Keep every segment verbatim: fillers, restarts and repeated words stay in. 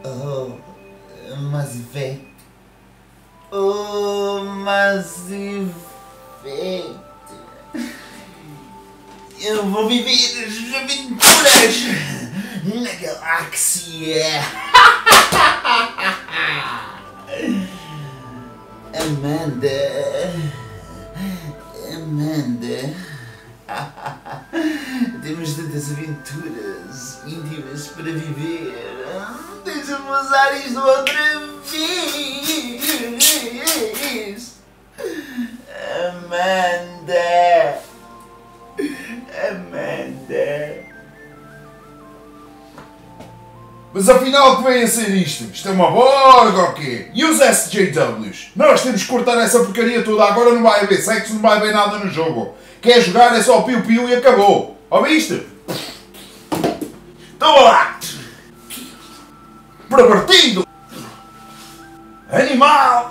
Oh, Mass Effect. Oh, Mass Effect. Eu vou viver as aventuras na galáxia. Amanda. Amanda. Temos tantas aventuras íntimas para viver. Deixa-me usar isto outra vez. Amanda. Amanda. Mas afinal, que vem a ser isto? Isto é uma borga ou quê? E os S J Ws? Nós temos que cortar essa porcaria toda. Agora não vai haver sexo, não vai haver nada no jogo. Quer jogar é só piu-piu e acabou. Ouviste? Toma lá! Pervertido! Animal!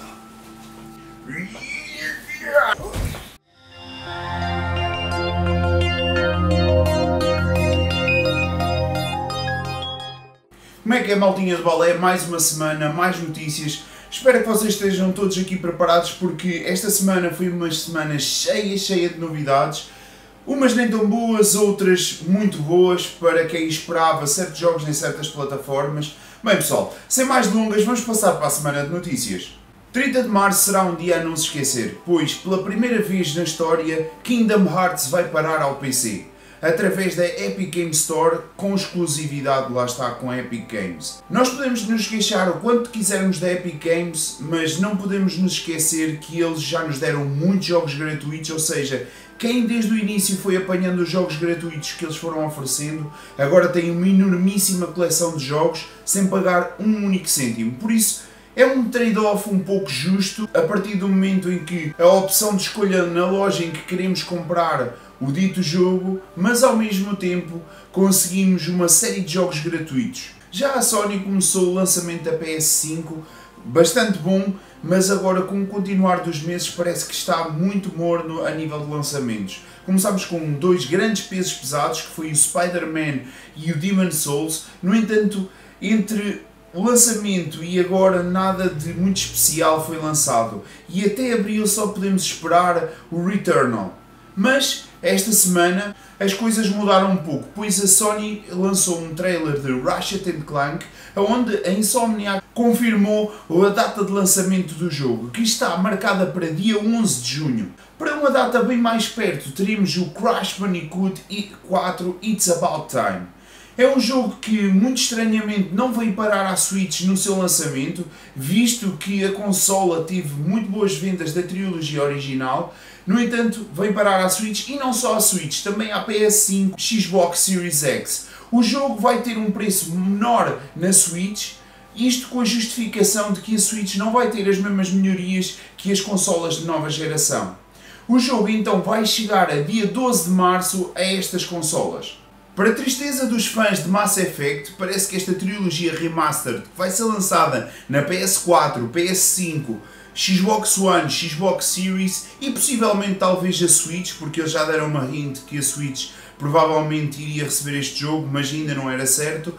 Como é que é, maltinha de balé? Mais uma semana, mais notícias. Espero que vocês estejam todos aqui preparados, porque esta semana foi uma semana cheia, cheia de novidades. Umas nem tão boas, outras muito boas para quem esperava certos jogos em certas plataformas. Bem pessoal, sem mais delongas, vamos passar para a semana de notícias. trinta de março será um dia a não se esquecer, pois pela primeira vez na história Kingdom Hearts vai parar ao P C. Através da Epic Games Store, com exclusividade, lá está, com a Epic Games. Nós podemos nos queixar o quanto quisermos da Epic Games, mas não podemos nos esquecer que eles já nos deram muitos jogos gratuitos, ou seja, quem desde o início foi apanhando os jogos gratuitos que eles foram oferecendo, agora tem uma enormíssima coleção de jogos sem pagar um único cêntimo. Por isso, é um trade-off um pouco justo, a partir do momento em que a opção de escolha na loja em que queremos comprar o dito jogo, mas ao mesmo tempo conseguimos uma série de jogos gratuitos. Já a Sony começou o lançamento da P S cinco, bastante bom, mas agora com o continuar dos meses parece que está muito morno a nível de lançamentos. Começámos com dois grandes pesos pesados, que foi o Spider-Man e o Demon's Souls. No entanto, entre o lançamento e agora nada de muito especial foi lançado, e até abril só podemos esperar o Returnal. Mas esta semana as coisas mudaram um pouco, pois a Sony lançou um trailer de Ratchet and Clank, onde a Insomniac confirmou a data de lançamento do jogo, que está marcada para dia onze de junho. Para uma data bem mais perto, teremos o Crash Bandicoot quatro It's About Time. É um jogo que, muito estranhamente, não veio parar à Switch no seu lançamento, visto que a consola teve muito boas vendas da trilogia original. No entanto, veio parar à Switch, e não só à Switch, também à P S cinco, Xbox Series X. O jogo vai ter um preço menor na Switch, isto com a justificação de que a Switch não vai ter as mesmas melhorias que as consolas de nova geração. O jogo então vai chegar a dia doze de março a estas consolas. Para a tristeza dos fãs de Mass Effect, parece que esta trilogia remastered, que vai ser lançada na P S quatro, P S cinco, Xbox One, Xbox Series e possivelmente talvez a Switch, porque eles já deram uma hint que a Switch provavelmente iria receber este jogo, mas ainda não era certo.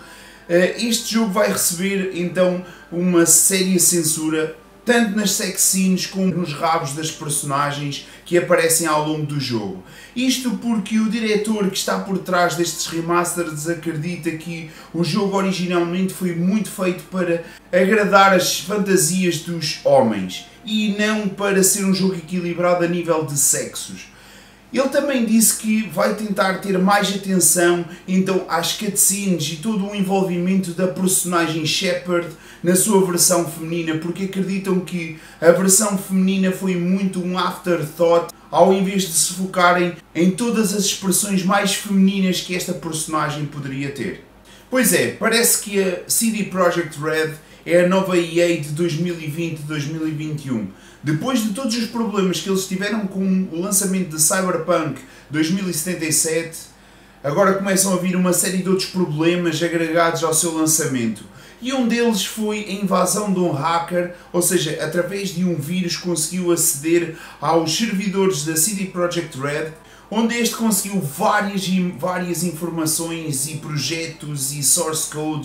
Este jogo vai receber então uma séria censura, tanto nas sex scenes como nos rabos das personagens que aparecem ao longo do jogo. Isto porque o diretor que está por trás destes remasters acredita que o jogo originalmente foi muito feito para agradar as fantasias dos homens e não para ser um jogo equilibrado a nível de sexos. Ele também disse que vai tentar ter mais atenção então às cutscenes e todo o envolvimento da personagem Shepard na sua versão feminina, porque acreditam que a versão feminina foi muito um afterthought, ao invés de se focarem em todas as expressões mais femininas que esta personagem poderia ter. Pois é, parece que a C D Projekt Red é a nova E A de dois mil e vinte a dois mil e vinte e um. Depois de todos os problemas que eles tiveram com o lançamento de Cyberpunk dois mil e setenta e sete, agora começam a vir uma série de outros problemas agregados ao seu lançamento. E um deles foi a invasão de um hacker, ou seja, através de um vírus conseguiu aceder aos servidores da C D Projekt Red, onde este conseguiu várias, várias informações e projetos e source codes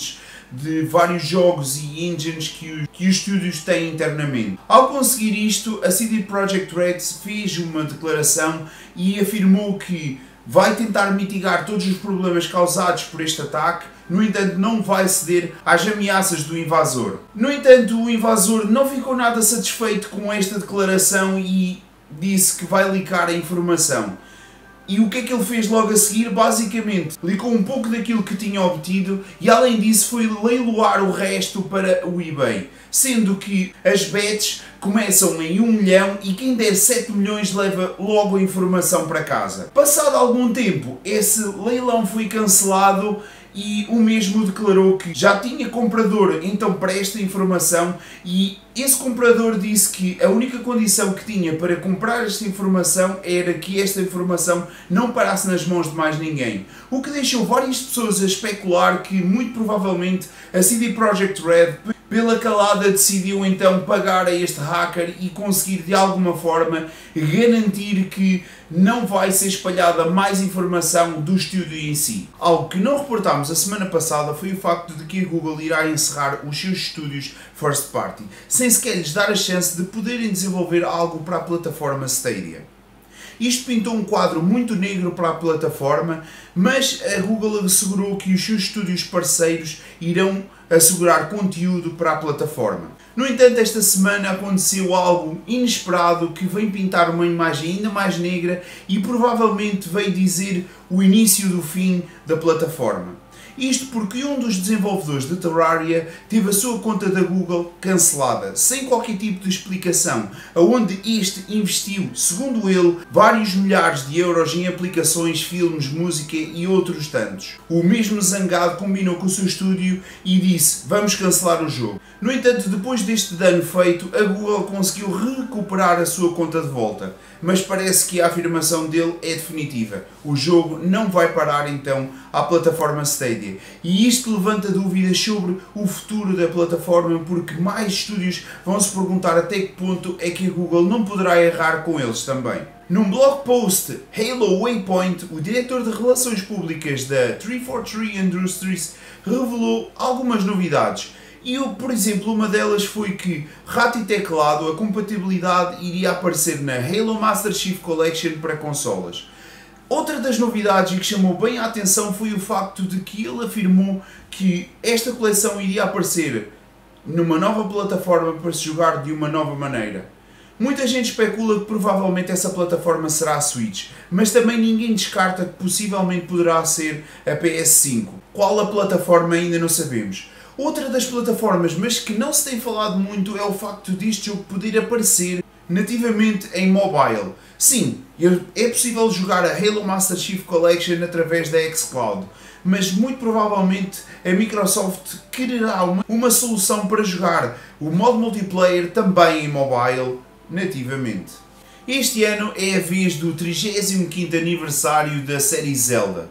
de vários jogos e engines que, o, que os estúdios têm internamente. Ao conseguir isto, a C D Projekt Red fez uma declaração e afirmou que vai tentar mitigar todos os problemas causados por este ataque, no entanto não vai ceder às ameaças do invasor. No entanto, o invasor não ficou nada satisfeito com esta declaração e disse que vai licar a informação. E o que é que ele fez logo a seguir? Basicamente, licou um pouco daquilo que tinha obtido e além disso foi leiloar o resto para o eBay. Sendo que as bets começam em um milhão e quem der sete milhões leva logo a informação para casa. Passado algum tempo, esse leilão foi cancelado e o mesmo declarou que já tinha comprador então para esta informação e esse comprador disse que a única condição que tinha para comprar esta informação era que esta informação não parasse nas mãos de mais ninguém. O que deixou várias pessoas a especular que muito provavelmente a C D Projekt Red pela calada decidiu então pagar a este hacker e conseguir de alguma forma garantir que não vai ser espalhada mais informação do estúdio em si. Algo que não reportámos a semana passada foi o facto de que a Google irá encerrar os seus estúdios first party, sem sequer lhes dar a chance de poderem desenvolver algo para a plataforma Stadia. Isto pintou um quadro muito negro para a plataforma, mas a Google assegurou que os seus estúdios parceiros irão assegurar conteúdo para a plataforma. No entanto, esta semana aconteceu algo inesperado que vem pintar uma imagem ainda mais negra e provavelmente veio dizer o início do fim da plataforma. Isto porque um dos desenvolvedores de Terraria teve a sua conta da Google cancelada, sem qualquer tipo de explicação, aonde este investiu, segundo ele, vários milhares de euros em aplicações, filmes, música e outros tantos. O mesmo zangado combinou com o seu estúdio e disse: vamos cancelar o jogo. No entanto, depois deste dano feito, a Google conseguiu recuperar a sua conta de volta, mas parece que a afirmação dele é definitiva. O jogo não vai parar então à plataforma Stadia. E isto levanta dúvidas sobre o futuro da plataforma, porque mais estúdios vão se perguntar até que ponto é que a Google não poderá errar com eles também. Num blog post Halo Waypoint, o diretor de relações públicas da trezentos e quarenta e três Industries revelou algumas novidades. E, eu, por exemplo, uma delas foi que, rato e teclado, a compatibilidade iria aparecer na Halo Master Chief Collection para consolas. Outra das novidades e que chamou bem a atenção foi o facto de que ele afirmou que esta coleção iria aparecer numa nova plataforma para se jogar de uma nova maneira. Muita gente especula que provavelmente essa plataforma será a Switch, mas também ninguém descarta que possivelmente poderá ser a P S cinco. Qual a plataforma ainda não sabemos. Outra das plataformas, mas que não se tem falado muito, é o facto deste jogo poder aparecer nativamente em mobile. Sim, é possível jogar a Halo Master Chief Collection através da xCloud, mas muito provavelmente a Microsoft quererá uma, uma solução para jogar o modo multiplayer também em mobile nativamente. Este ano é a vez do trigésimo quinto aniversário da série Zelda.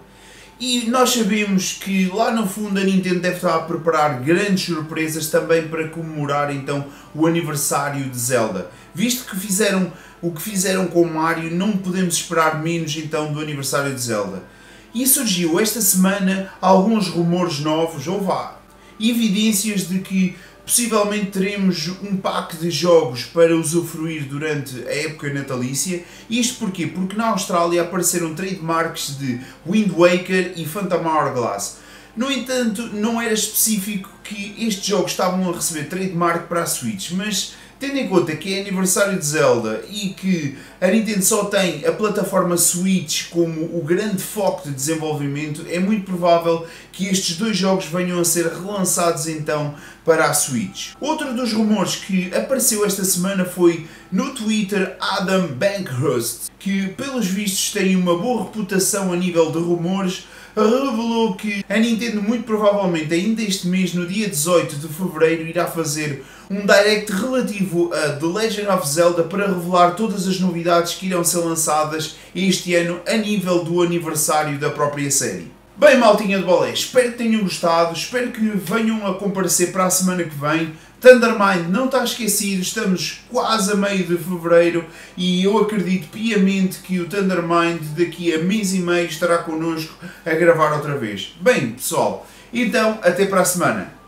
E nós sabemos que lá no fundo a Nintendo deve estar a preparar grandes surpresas também para comemorar então o aniversário de Zelda. Visto que fizeram o que fizeram com Mario, não podemos esperar menos então do aniversário de Zelda. E surgiu esta semana alguns rumores novos, ou vá, evidências de que possivelmente teremos um pack de jogos para usufruir durante a época natalícia. Isto porquê? Porque na Austrália apareceram trademarks de Wind Waker e Phantom Hourglass. No entanto, não era específico que estes jogos estavam a receber trademark para a Switch, mas tendo em conta que é aniversário de Zelda e que a Nintendo só tem a plataforma Switch como o grande foco de desenvolvimento, é muito provável que estes dois jogos venham a ser relançados então para a Switch. Outro dos rumores que apareceu esta semana foi no Twitter Adam Bankhurst, que pelos vistos tem uma boa reputação a nível de rumores, revelou que a Nintendo muito provavelmente ainda este mês, no dia dezoito de fevereiro, irá fazer um direct relativo a The Legend of Zelda para revelar todas as novidades que irão ser lançadas este ano a nível do aniversário da própria série. Bem, maltinha de bolé, espero que tenham gostado, espero que venham a comparecer para a semana que vem. Thundermind não está esquecido, estamos quase a meio de fevereiro e eu acredito piamente que o Thundermind daqui a mês e meio estará connosco a gravar outra vez. Bem, pessoal, então até para a semana.